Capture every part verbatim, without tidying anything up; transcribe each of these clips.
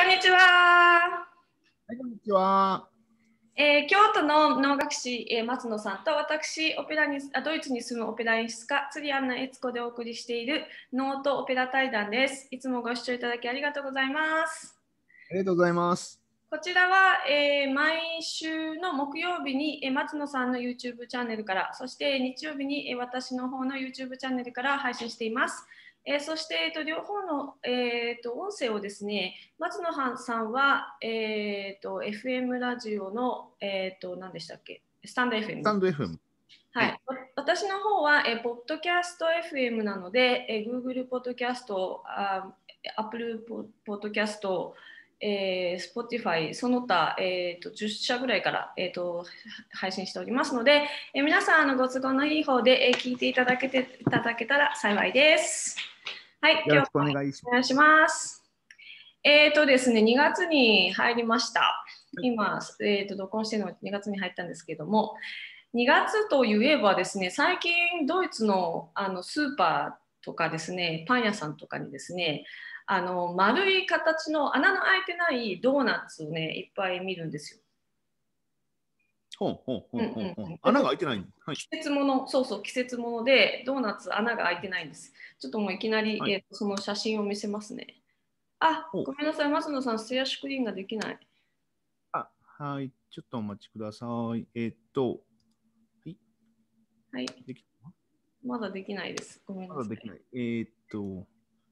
こんにちは。 はい、こんにちは。 えー、京都の能楽師、えー、松野さんと私オペラにあドイツに住むオペラ演出家釣りアンナ悦子でお送りしている能とオペラ対談です。いつもご視聴いただきありがとうございます。 ありがとうございます。 こちらは、えー、毎週の木曜日に、えー、松野さんの YouTube チャンネルから、そして日曜日に、えー、私の方の YouTube チャンネルから配信しています。えー、そして、えーと、両方の、えーと、音声をですね、松野さんは、えーと、エフエム ラジオの、えーと、何でしたっけ、スタンド エフエム。 スタンド エフエム。 はい。はい、私の方は、えー、ポッドキャスト エフエム なので、えー、Google ポッドキャスト、あ Apple ポッドキャスト、えー、Spotify その他、えー、とじゅっしゃぐらいから、えー、と配信しておりますので、えー、皆さんあのご都合のいい方で、えー、聞いていただけていただけたら幸いです。はい、 よろしくお願いします。 お願いします。えーとですね、にがつに入りました。今、えー、と録音しているのはにがつに入ったんですけども、にがつといえばですね、最近ドイツの、あのスーパーとかですね、パン屋さんとかにですね、あの丸い形の穴の開いてないドーナツをね、いっぱい見るんですよ。 ほうほうほうほうほう。穴が開いてない、はい、 季節もの、そうそう、季節もので、ドーナツ穴が開いてないんです。ちょっともういきなり、はい、えー、その写真を見せますね。あ、ごめんなさい、松野さん、ステアシュクリーンができない。 あ、はい、ちょっとお待ちください。えー、っと、はい。 はい。できた？まだできないです。ごめんなさい。 まだできない。えー、っと、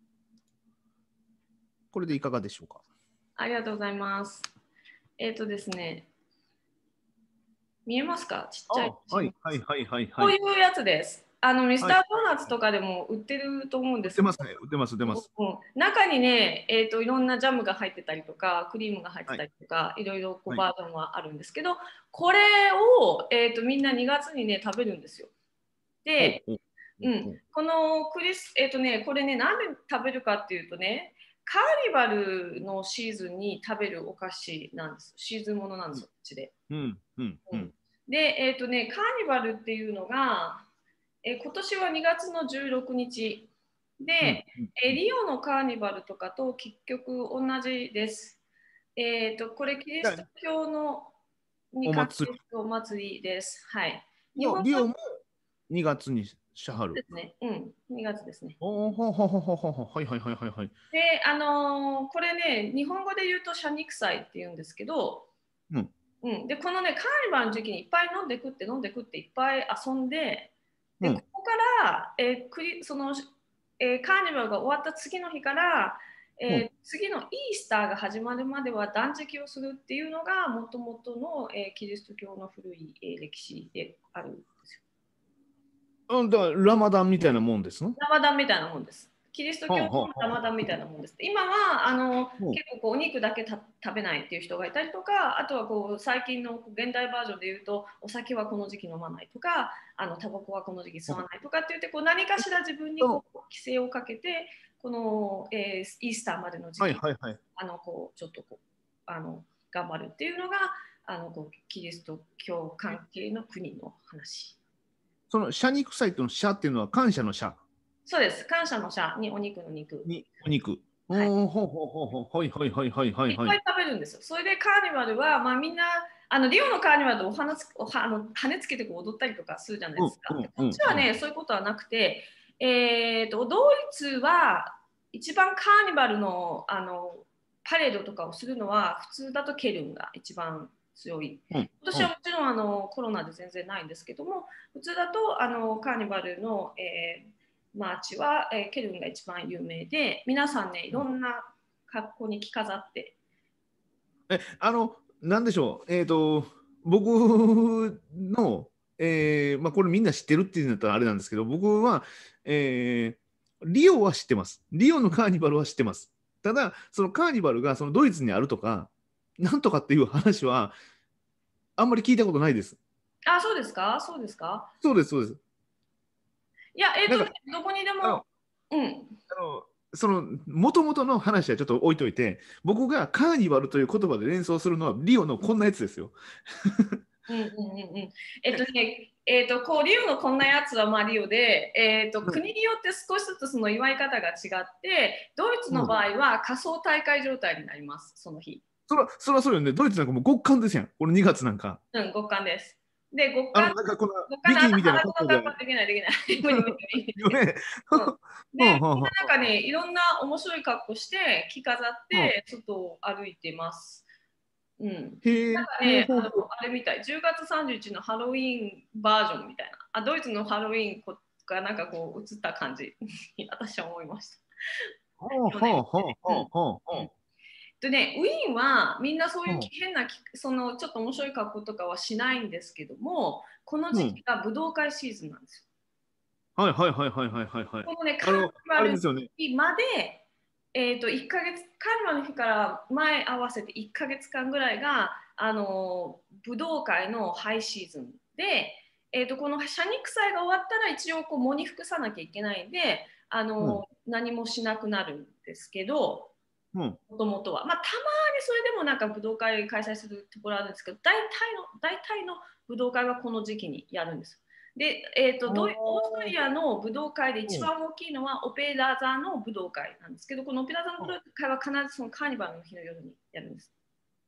これでいかがでしょうか。 ありがとうございます。えっ、ー、とですね、見えますか？ちっちゃい。 はいはいはいはいはい。 こういうやつです。あのミスタードーナツとかでも売ってると思うんですけど、 売ってますね、売ってます、売ってます。 うん、中にね、えーと、いろんなジャムが入ってたりとか、クリームが入ってたりとか、はい、いろいろこうバージョンはあるんですけど、はい、これを、えーと、みんなにがつにね、食べるんですよ。で、うん、このクリス、えーとね、これね、なんで食べるかっていうとね、カーニバルのシーズンに食べるお菓子なんです。シーズンものなんですよ、こっちで。 うんうんうん、 で、えーとね、カーニバルっていうのが、えー、今年はにがつのじゅうろくにちで、うんうん、えー、リオのカーニバルとかと結局同じです。えーと、これキリスト教のに関するお祭りです。はい。 リオリオもにがつにしはる。 ですね。うん、にがつですね。 おほほほほほほ、はいはいはいはいはい。 で、あのー、これね、日本語で言うと謝肉祭って言うんですけど、うんうん、で、このね、カーニバルの時期にいっぱい飲んでくって飲んでくっていっぱい遊んで、で、うん、ここから、えー、クリそのえー、カーニバルが終わった次の日から、えーうん、次のイースターが始まるまでは断食をするっていうのがもともとの、えー、キリスト教の古い、えー、歴史であるんですよ。 うん、だからラマダンみたいなもんですの？ ラマダンみたいなもんです。キリスト教のラマダンみたいなもんです。今はあの結構こうお肉だけた食べないっていう人がいたりとか、あとはこう最近の現代バージョンで言うとお酒はこの時期飲まないとか、あのタバコはこの時期吸わないとかって言ってこう何かしら自分にこう規制をかけてこの、えー、イースターまでの時期、はいはいはい、あのこうちょっとこうあの頑張るっていうのがあのこうキリスト教関係の国の話。 その謝肉祭との謝っていうのは感謝の謝。 そうです。感謝の謝にお肉の肉。 にお肉。はい。ほうほうほうほう。はいはいはいはいはい。 いっぱい食べるんですよ。それでカーニバルは、まあ、みんな、あのリオのカーニバルでお花つおはあの羽つけてこう踊ったりとかするじゃないですか。うんうんうん、こっちはね、そういうことはなくて、えーと、ドイツは一番カーニバルの、あのパレードとかをするのは、普通だとケルンが一番強い。今年はもちろんあのコロナで全然ないんですけども、普通だとあのカーニバルの、えーマーチは、えー、ケルンが一番有名で、皆さんね、いろんな格好に着飾って。 え、あの、なんでしょう、えっ、ー、と、僕の、えー、まあ、これみんな知ってるっていうんだったらあれなんですけど、僕は、えー、リオは知ってます。リオのカーニバルは知ってます。ただ、そのカーニバルがそのドイツにあるとか、なんとかっていう話は、あんまり聞いたことないです。 あ、そうですかそうですかそうです、そうです。 いや、えっ、ー、と、ね、どこにでも、うん。 あのその元々の話はちょっと置いといて、僕がカーニバルという言葉で連想するのはリオのこんなやつですよ。 うんうんうんうん。えっとね、えっと、こう、リオのこんなやつはまあリオで、えっと、国によって少しずつその祝い方が違って、ドイツの場合は仮想大会状態になります、その日。 そら、そらそうよね。ドイツなんかもう極寒ですやん。これにがつなんか。 うん、極寒です。で、極あの、 寒、 なんかこの極寒でビキニみたいな裸格好で。 の格好できない、できない。無理無理無理。 よね。 うん、で、 はあはあみんなはあ。 なんかね、いろんな面白い格好して、着飾っはあ、 て、外を歩いてます。うん。 へえ、 なんかね、あの、 ほうほうほう。 あれみたい、じゅうがつさんじゅういちにちのハロウィーンバージョンみたいな、あ、ドイツのハロウィーンがなんかこう映った感じに私は思いました。 はあ去年はあはあうん。 はあはうん。 あ。 でね、ウィーンはみんなそういうは変な、そのちょっと面白い格好とかはしないんですけども、このうん。 時期が武道会シーズンなんですよ。 はいはいはいはいはいはいはい。 このね、カーあの、 ニバルのあれですよね。 日まで、えー、といっかげつ、カーニバルの日から前合わせていっかげつかんぐらいが、あの武道会のハイシーズンで、えー、とこの謝肉祭が終わったら一応こう喪に服さなきゃいけないんで、あうん。 の何もしなくなるんですけど、 うん。 もともとは。まあ、たまにそれでもなんか武道会開催するところあるんですけど、大体の、大体の武道会はこの時期にやるんです。で、えーと、ドイオーストリアの武道会で一番大きいのはオペラ座の武道会なんですけど、このオペラ座の武道会は必ずそのカーニバルの日の夜にやるんです。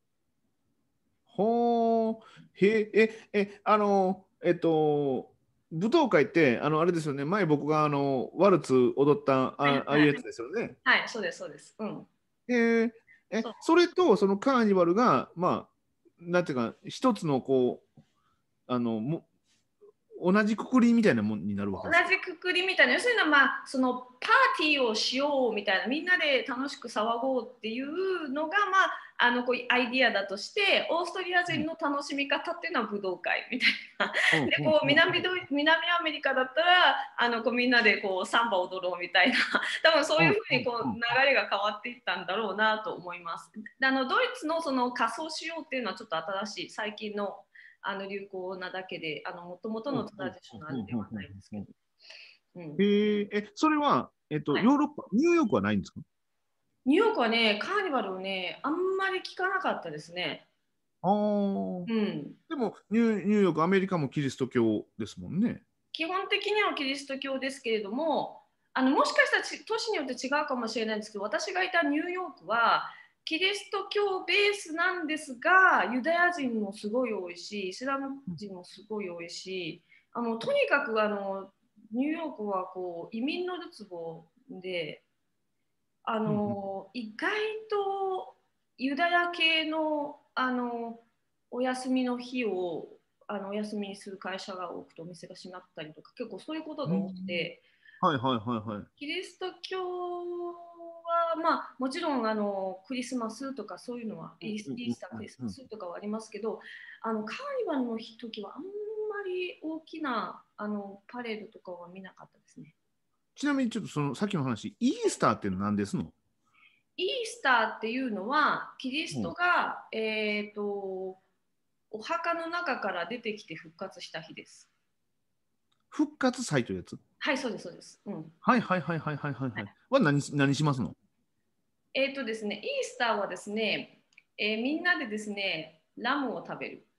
ほー、へえ、え、え、あの、えっと、舞踏会って、あの、あれですよね、前僕があの、ワルツ踊ったはいあ、ああいうやつはい。 ですよね。 はい、そうです、そうです。うん。 えー、え、 そう。 それとそのカーニバルが、まあ、なんていうか、一つのこう、あの、も、同じくくりみたいなもんになるわけ同ですか。 じくくりみたいな、要するにまあそのパーティーをしようみたいな、みんなで楽しく騒ごうっていうのが、まあ、あのこうアイディアだとして、オーストリア人の楽しみ方っていうのは武道会みたいな。 うんうんでこううんうん南ド南アメリカだったらあのこうみんなでこうサンバ踊ろうみたいな、多分そういうふうにこう流れが変わっていったんだろうなと思います。であのドイツのその仮装しようっていうのはちょっと新しい最近のあの流行なだけで、もともとのトラディショナルではないですけど。うん、 へえ、え、それは、えっと、 はい、 ヨーロッパ、ニューヨークはないんですか？ ニューヨークはね、カーニバルをね、あんまり聞かなかったですね。 ああ。 うん、 でもニュー、ニューヨーク、アメリカもキリスト教ですもんね。 基本的にはキリスト教ですけれども、あのもしかしたら都市によって違うかもしれないんですけど、私がいたニューヨークはキリスト教ベースなんですが、ユダヤ人もすごい多いし、イスラム人もすごい多いし、あのとにかくあのニューヨークはこう移民のるつぼで、あうんうん。 の意外とユダヤ系の、あのお休みの日をあのお休みにする会社が多くてお店が閉まったりとか、結構そういうことが多くうん、 て、 はいはいはいはい。 キリスト教は、まあ、もちろんあのクリスマスとかそういうのはイース、 うんうんイースター、クリスうんうん。 マスとかはありますけど、あのカーニバルの時はあんまり大きなあのパレードとかは見なかったですね。 ちなみにちょっとそのさっきの話、イースターって何ですの？ イースターっていうのはキリストうん。 が、えーと、お墓の中から出てきて復活した日です。 復活祭というやつ？ はい、そうです、そうです。うん。 はいはいはいはいはいはいはい、 はい。は何し、何しますの？ えっとですね、イースターはですね、えーみんなでですね、ラムを食べる。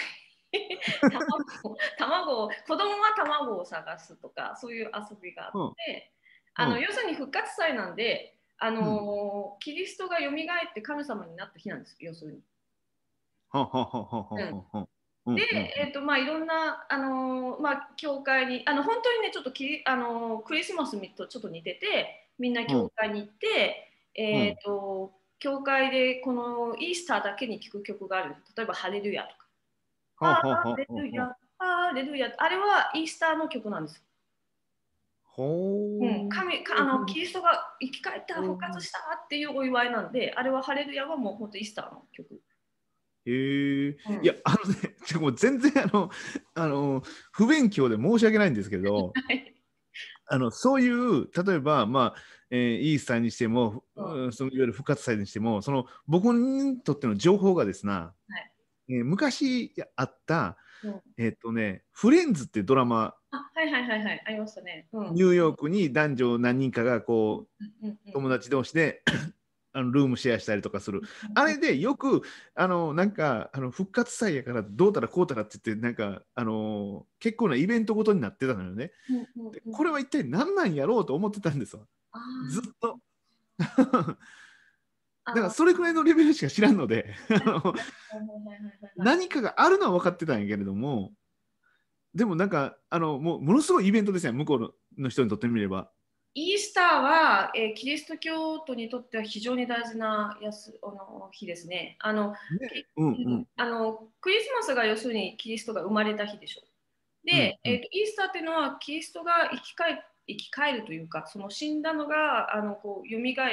卵卵を子供は卵を探すとかそういう遊びがあっうんて、あうんの要するに復活祭なんで、あうん。 のキリストが蘇って神様になった日なんですよ、要するに。 はははははうん、 はは。うで、 んうんえーとまあ、いろんな、あのーまあ、教会にあの本当にねちょっとき、あのークリスマスとちょっと似てて、みんなうん教会に行って、えうん。 ーと教会でこのイースターだけに聴く曲がある。例えば「ハレルヤ」とかはは 「ハはレルヤ」 はは。 「ハレルヤ」あれはイースターの曲なんですよ。うん、 ほ神かあのキリストが生き返った復活う。 したっていうお祝いなんで、あれは「ハレルヤ」はもう本当イースターの曲。 へえ。 うん、 いや、あのね、ちょもう全然あの、あの、不勉強で申し訳ないんですけど、 はい、 あの、そういう、例えば、まあ、えーイースターにしても、 そう、 うん、そのいわゆる復活祭にしても、その僕にとっての情報がですね、 はい、 えー昔あった、 うん、 えっとね、フレンズっていうドラマ、 あ、はいはいはいはい、ありましたね。うん。 ニューヨークに男女何人かがこう、 うんうんうん。 友達同士であのルームシェアしたりとかする。あれでよく、あの、なんか、あの復活祭やからどうたらこうたらって言って、なんか、あの、結構なイベントごとになってたのよね。 うんうんで、 うん。 これは一体何なんやろうと思ってたんですわ。 あずっと。 あ、 だからあそれくらいのレベルしか知らんのであのあ、はいはいはいはいはい。 何かがあるのは分かってたんやけれども、でもなんか、あの、もうものすごいイベントですね、向こうのの人にとってみれば。 イースターは、えーキリスト教徒にとっては非常に大事なやすあの日ですね。あの、 ね。 きうんうん。 うんあのクリスマスが要するにキリストが生まれた日でしょ。で、えーうんうん。 と、イースターっていうのはキリストが生き返生き返るというか、その死んだのがあのこう蘇って、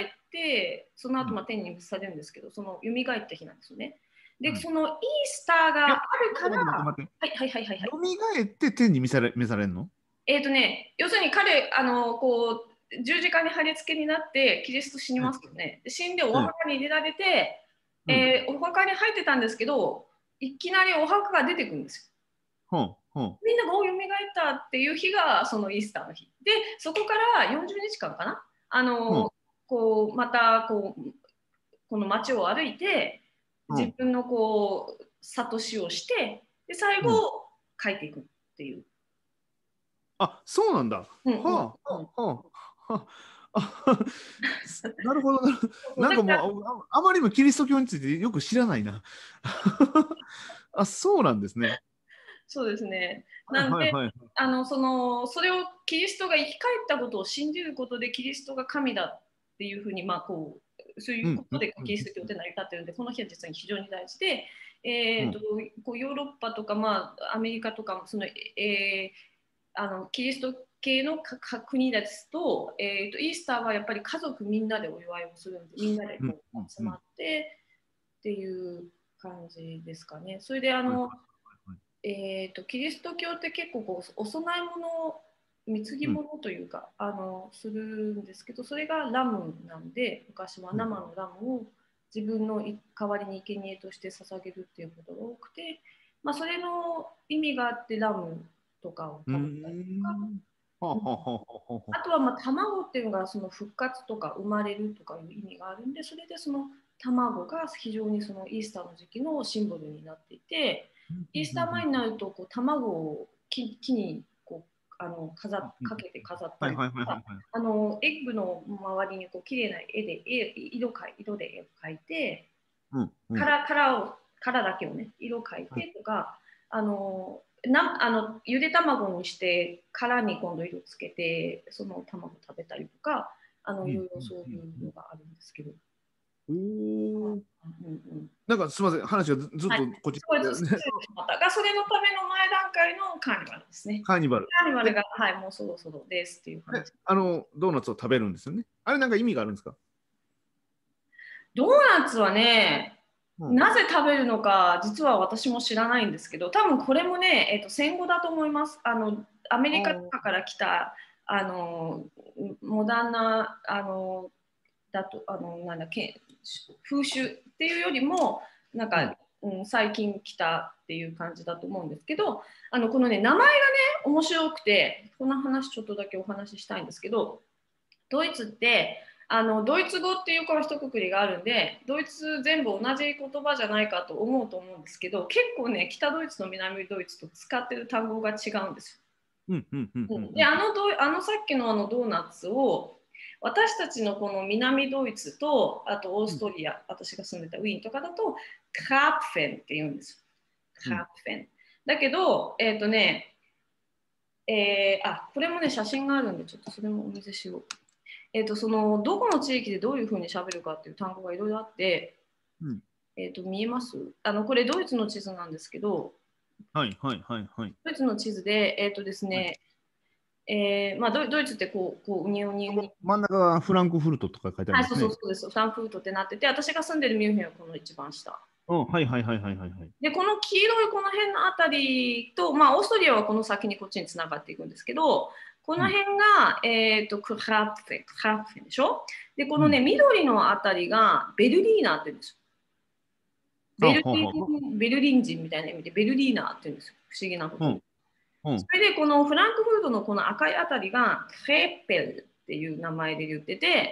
そのうん後まあ天に召されるんですけど、その蘇った日なんですよね。で、 うん。 そのイースターがえ、 あるから、 待って待って待ってはいはいはいはいはい。 待って。蘇って天に召され、召されんの？ えっ、とね、要するに彼、あの、こう、十字架に貼り付けになって、キリスト死にうん。 ますよね。で死んでおうん。 墓に入れられて、 うん。 えーお墓に入ってたんですけど、いきなりお墓が出てくるんですよ。 ほんほん。 みんながお蘇ったっていう日がそのイースターの日。で、そこからよんじゅうにちかんかな、あほん。 の、こう、またこう、この街を歩いて、 ほん。 自分のこう、諭しをして、で、最ほん。 後、帰っていくっていう。 あ、そうなんだ。 うんうんはあ、 うん。 はあ、はあ。あなるほどなるほど。 そうなんかだから、 もうあ、あまりにもキリスト教についてよく知らないな。あ、そうなんですね。 そうですね。 はいなんで、 はいはい。 あのそのそれをキリストが生き返ったことを信じることでキリストが神だっていうふうに、まあ、こうそういううんうんことでうんキリスト教って成り立ってるんで、この日は実は非常に大事で、えー、とうんこうヨーロッパとか、まあ、アメリカとかもその、えーあのキリスト系の国ですと、えー、とイースターはやっぱり家族みんなでお祝いをするんで、みんなでうんこううんうん。 集まってっていう感じですかね。それであはいはいのはい。 えーと、キリスト教って結構こうお供え物、貢ぎうん物というかあのするんですけど、それがラムなんで、昔はうん生のラムを自分の代わりに生贄として捧げるっていうことが多くて、まあ、それの意味があってラムとかをうー食べたりとか、 ん。はあはあはあはあはあ。 あとはまあ卵っていうのがその復活とか生まれるとかいう意味があるんで、それでその卵が非常にそのイースターの時期のシンボルになっていて、 うんうイースター前にんうんうん。 なるとこう卵を木木にこうあの飾うんうん。 かけて飾ったはいはいはいはいりとか、 はい。 あのエッグの周りにこう綺麗な絵で絵色か色で絵を描いて、 うんうん殻殻を殻だけをね色描いうんてとか、あのなあのゆで卵にして殻に今度色つけてその卵食べたりとか、あのうんいろいろうんそういううんのがあるんですけど、 うん。おお。 うんうん、 なんかすみません、話がずずっはい、 とこっちすごいで、ね、 失礼しましたが、それのための前段階のカーニバルですね。 カーニバル。で、 カーニバルが、はい、もうそろそろですっていうで、 話。 あの、ドーナツを食べるんですよね。あれなんか意味があるんですか？ ドーナツはね、 うん。 なぜ食べるのか、実は私も知らないんですけど、多分これもね、えーと、戦後だと思います。あのアメあリカとかあ。 から来たあのモダンなあのだとあのなんだけ風習っていうよりも、なんうん。 か、うん、最近来たっていう感じだと思うんですけど、あのこのね、名前がね、面白くて、この話ちょっとだけお話ししたいんですけど、ドイツってあのドイツ語っていうこの一括りがあるんで、ドイツ全部同じ言葉じゃないかと思うと思うんですけど、結構ね、北ドイツと南ドイツと使ってる単語が違うんですうんうんうんよ。 うんうん。 で、あのドあのさっきのあのドーナツを私たちのこの南ドイツと、あとオーうんストリア、私が住んでたウィーンとかだと、クラプフェンって言うんですよ。クうんラプフェン。だけど、えっ、とね、えーあ、これもね、写真があるんで、ちょっとそれもお見せしよう。えっ、と、その、どこの地域でどういうふうにしゃべるかっていう単語がいろいろあって、 うん。 えっ、と、見えます？あの、これドイツの地図なんですけど、 はいはいはいはい。 ドイツの地図で、えっ、とですはい。 ね、えーまあ、ドイドイツってこう、こう、うにゅうにゅうに、 真ん中がフランクフルトとか書いてありはい、そうそうますね。 そうです。フランクフルトってなってて、私が住んでるミュンヘンはこの一番下。 うん、はいはいはいはいはいはい。 で、この黄色いこの辺のあたりと、まあ、オーストリアはこの先にこっちにつながっていくんですけど、このうん辺が、えーと、クラプフェン、クラプフェンでしょ。で、このね、 うん。 緑のあたりがベルリーナって言うんですよ。 あ、 ベルリほうほうほン、ベルリン人みたいな意味でベルリーナって言うんですよ。不思議なこう。 とに。 うんうんそれで、このフランクフルトのこの赤いあたりがクレーペルっていう名前で言ってて、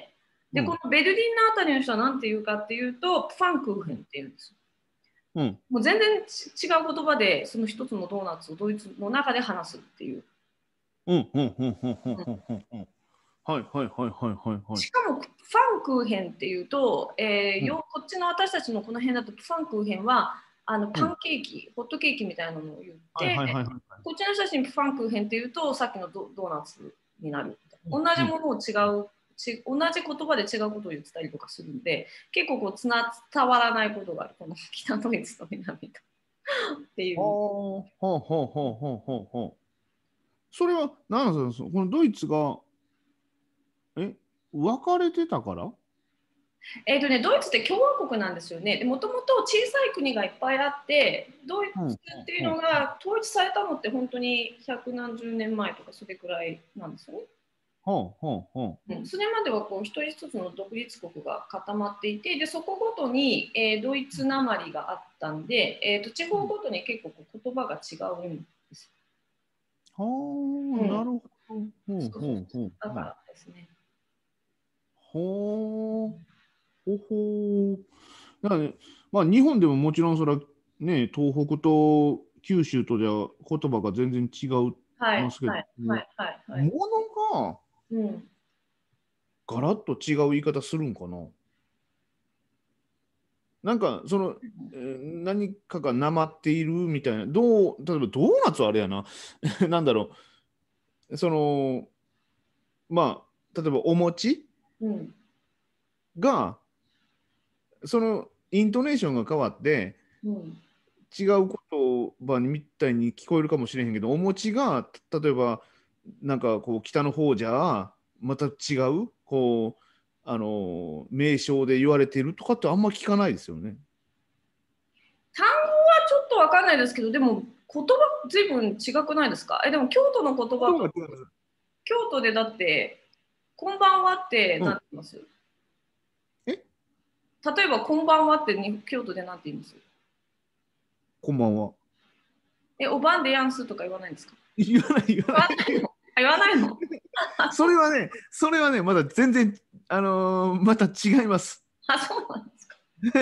で、このベルリンのあたりの人は何て言うかっていうと、ファンクーヘンって言うんですよ。 うん、 もう全然違う言葉で、その一つのドーナツをドイツの中で話すっていう。 うんうんうんうんうんうんうんうん。はいはいはいはいはいはい。 しかも、ファンクーヘンっていうと、えー、 うん、 よこっちの私たちのこの辺だと、ファンクーヘンはあのうん、 パンケーキ、ホットケーキみたいなのを言っはいて、 はいはいはい。 こっちの人たちにファンクーヘンっていうと、さっきのドドーナツになる。同じうん、 ものを違う、ち同じ言葉で違うことを言ってたりとかするんで、結構こうつな伝わらないことがある、この北ドイツと南とっていう。 ほうほうほうほうほうほうほう。それは何なんですか、このドイツが、え、分かれてたから。 えーとね、ドイツって共和国なんですよね。もともと小さい国がいっぱいあって、ドイうん、 ツっていうのが統一されたのって本当に百何十年前とかそれくらいなんですよね。 ほうほうほうん、それまではこう一人一つの独立国が固まっていて、でそこごとに、えードイツなまりがあったんで、えーと地方ごとに結構こう言葉が違うんですう。はよ。 あ、 うん、 なるほど。ほうそうそうそう。 ほうほうだかほう。 らですね。 ほうほほう。だからね、まあ日本でももちろんそれはね、東北と九州とでは言葉が全然違いはいますけど、 はいはいはいはい。 ものがうん。 ガラッと違う言い方するんかな。なんかその、えー何かがなまっているみたいな、どう、例えばドーナツはあれやな、なんだろう、その、まあ、例えばお餅うん。 が、そのイントネーションが変わって、 うん。 違う言葉みたいに聞こえるかもしれへんけど、お餅が例えばなんかこう北の方じゃまた違うこうあの名称で言われてるとかってあんま聞かないですよね。 単語はちょっとわかんないですけど、でも言葉ずいぶん違くないですか？え、でも京都の言葉と、 言葉が違います。 京都でだって、こんばんはってうん。 何て言います？ え、 例えば、こんばんはってに京都で何て言います？ こんばんは。 え、おばんでやんすとか言わないんですか？ 言わない言わない。 言わないの？あ、そう、 それはね、それはね、まだ全然、あのーまた違います。 あ、そうなんですか。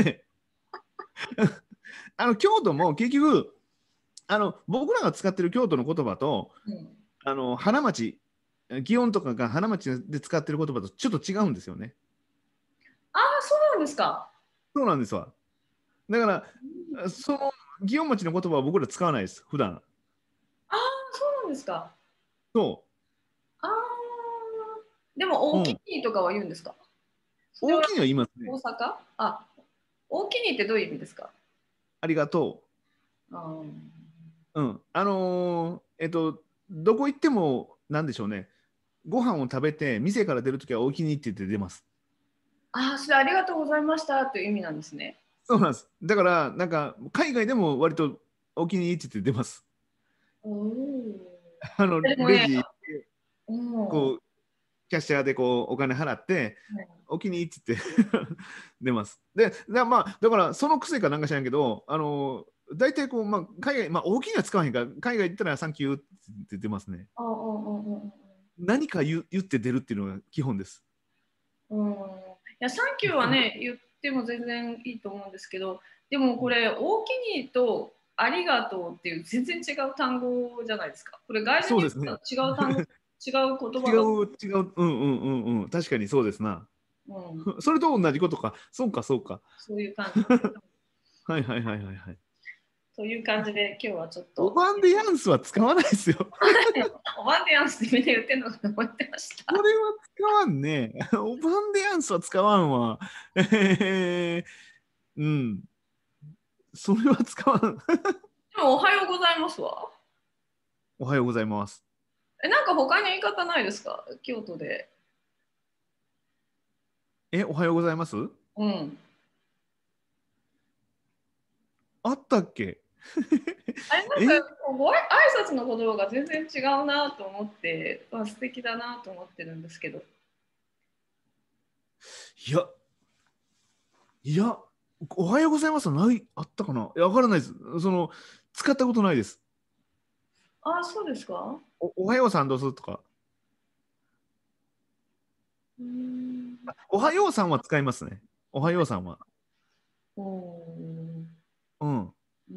あの京都も結局あの僕らが使ってる京都の言葉とうん、 あの花町、祇園とかが花町で使ってる言葉とちょっと違うんですよね。 あ、そうなんですか。 そうなんですわ。だかうん、 ら、その祇園町の言葉は僕ら使わないです、普段。 あ、そうなんですか。 そあ、でも、 う。 大きうん。 いとかは言うんですか？それは大きいには言いますね。 大阪？あ、大きいってどういう意味ですか？ ありがとあー、 う。うん。あのーえっと、どこ行っても、なんでしょうね。ご飯を食べて、店から出るときは大きにって言って出ます。 あー、それありがとうございましたという意味なんですね。 そうなんです。だから、なんか、海外でも割と大きにって言って出ます。 おお。 あの、 でもね、 レジ、 うん、 こう、キャッシャーでこうお金払って、お気に入りって言って出ます。で、だまあ、だからその癖かなんか知らんけど、あの、大体こう、まあ、海外、まあ、大きいのは使わへんから、海外行ったらサンキューって言ってますね。 ああ、うんうん何か言う言って出るっていうのが基本です。 うんうん。いや、サンキューはね、言っても全然いいと思うんですけど、でもこれ、大きにとありがとうっていう全然違う単語じゃないですか。これ、外人に言っそうですね。 たら違う単語、違う言葉違だ。 う、違う、うんうんうんうん。確かにそうですな。 うん、 それと同じことか。そうか、そうか。 そういう感じ。 はいはいはいはいはい。 という感じで、今日はちょっと、 オバンデヤンスは使わないですよ。 おばんでやんすってみんな言ってんのかと思ってました。 これは使わんね。オバンデヤンスは使わんわ。えー、うん。それは使わん。 でも、おはようございますわ。 おはようございます。 え、なんか他に言い方ないですか？京都で。 え、おはようございます。 うん。 あったっけ？ あれなんかえ、 こうご挨拶の言葉が全然違うなと思って、まあ、素敵だなと思ってるんですけど。 いや、いや、おはようございますはない、あったかな。いや、わからないです。その、使ったことないです。 ああ、そうですか。 お、おはようさんどうするとか。 うん。 おはようさんは使いますね。おはようさんは。 おー。 うん。 うん。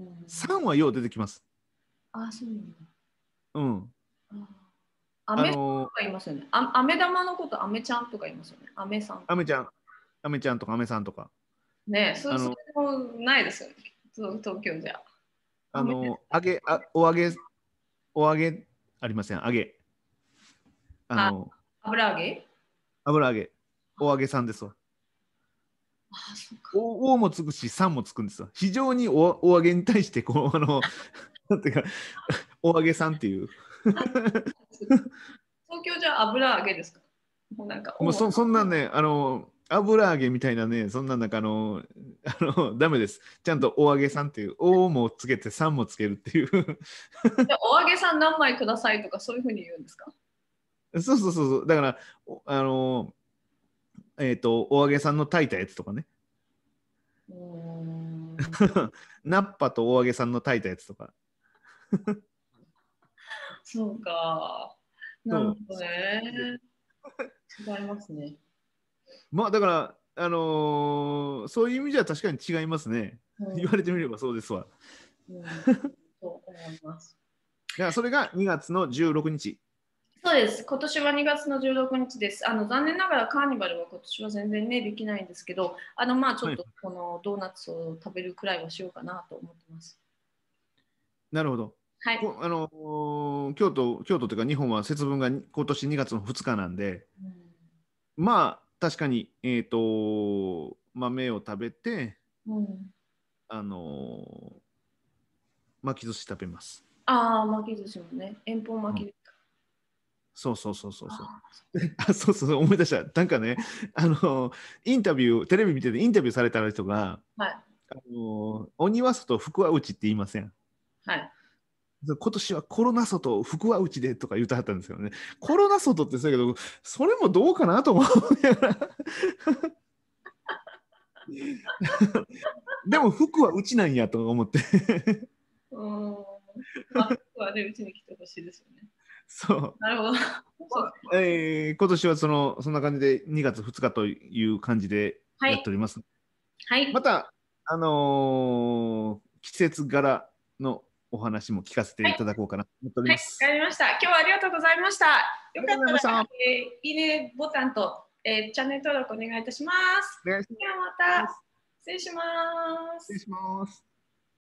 さんはよう出てきます。 あ、そうなんだ。 うん。 あ、アメさんとあのか言いますよね。あ、アメ玉のことアメちゃんとか言いますよね。アメさん。 アメちゃん、アメちゃんとかアメさんとか。 ね、そう、そあの、 れもないですよね。そう東京じゃ。アメ、 あの、揚げ、あ、お揚げ、お揚げありません。揚げ。ああ、 の、 油揚げ。 油揚げ。お揚げさんですわ。 あ、そうか。 お、おもつくし、さんもつくんですわ。非常にお、お揚げに対して、こう、あの、なんていうか、お揚げさんっていう。 東京じゃ油揚げですか。もうなんか、おも、 もうそ、そんなんね、あの、油揚げみたいなね、そんなんなんかあの、あの、ダメです。ちゃんとお揚げさんっていう、おもつけてさんもつけるっていう。 じゃあお揚げさん何枚くださいとかそういうふうに言うんですか。 そうそうそうそう。だから、おあの、えっと、お揚げさんの炊いたやつとかね。 うーん。 ナッパとお揚げさんの炊いたやつとか。 そうか。なるそう。 ほどね。違いますね。 まあ、だから、あのーそういう意味じゃ確かに違いますね。 う言ん。 われてみればそうですわ。 うん。と思います。 だからそれがにがつのじゅうろくにち。 そうです。今年はにがつのじゅうろくにちです。あの残念ながらカーニバルは今年は全然ねできないんですけど、あのまあちょっはい。 とこのドーナツを食べるくらいはしようかなと思ってます。 なるほど。 はい。 こあのー京都、京都というか日本は節分がに今年にがつのふつかなんで、 うん。 まあ、確かに、えっと、豆を食べて、 うん、 あのー巻き寿司食べます。 ああ、巻き寿司もね。遠方うん、 巻きですか。 そうそうそうそうそう。 ああ、そうそうそう、思い出した。なんかね、あの、インタビュー、テレビ見ててインタビューされた人が、 ー、はい。 あの、鬼は外、福は内って言いません。 はい。 今年はコロナ外、福は内でとか言うてはったんですけどね。コロナ外ってそうやけど、それもどうかなと思うやら。でも服は内なんやと思って。 うん。まあ、僕はね、うちに来てほしいですよね。 そう。 なるほど。そう。 えー今年はその、そんな感じでにがつふつかという感じではい。 やっております。 はい。 また、あのー季節柄のお話も聞かせてはい。 いただこうかなと思っておりはい。わかます。 りました。今日はありがとうございました。 ありがとうございよかったら、 ました。 えーいいねボタンと、えーチャンネル登録お願いいたします。 お願いしではまたます。 失礼します。 失礼します。